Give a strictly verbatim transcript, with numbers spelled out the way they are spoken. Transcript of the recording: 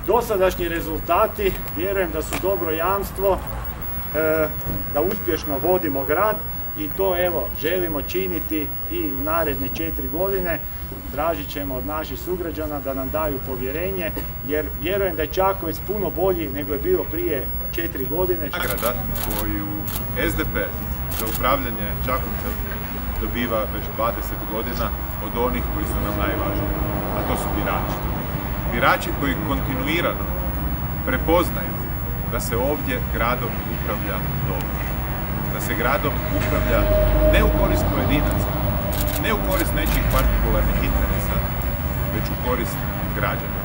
Dosadašnji rezultati vjerujem da su dobro jamstvo e, da uspješno vodimo grad i to evo želimo činiti i u naredne četiri godine. Tražit ćemo od naših sugrađana da nam daju povjerenje jer vjerujem da je Čakovec puno bolji nego je bilo prije četiri godine. Nagrada koju S D P za upravljanje Čakovcem dobiva već dvadeset godina od onih koji su nam najvažniji, a to su birači. Birači koji kontinuirano prepoznaju da se ovdje gradom upravlja dobro. Da se gradom upravlja ne u korist pojedinaca, ne u korist nečih partikularnih interesa, već u korist građana.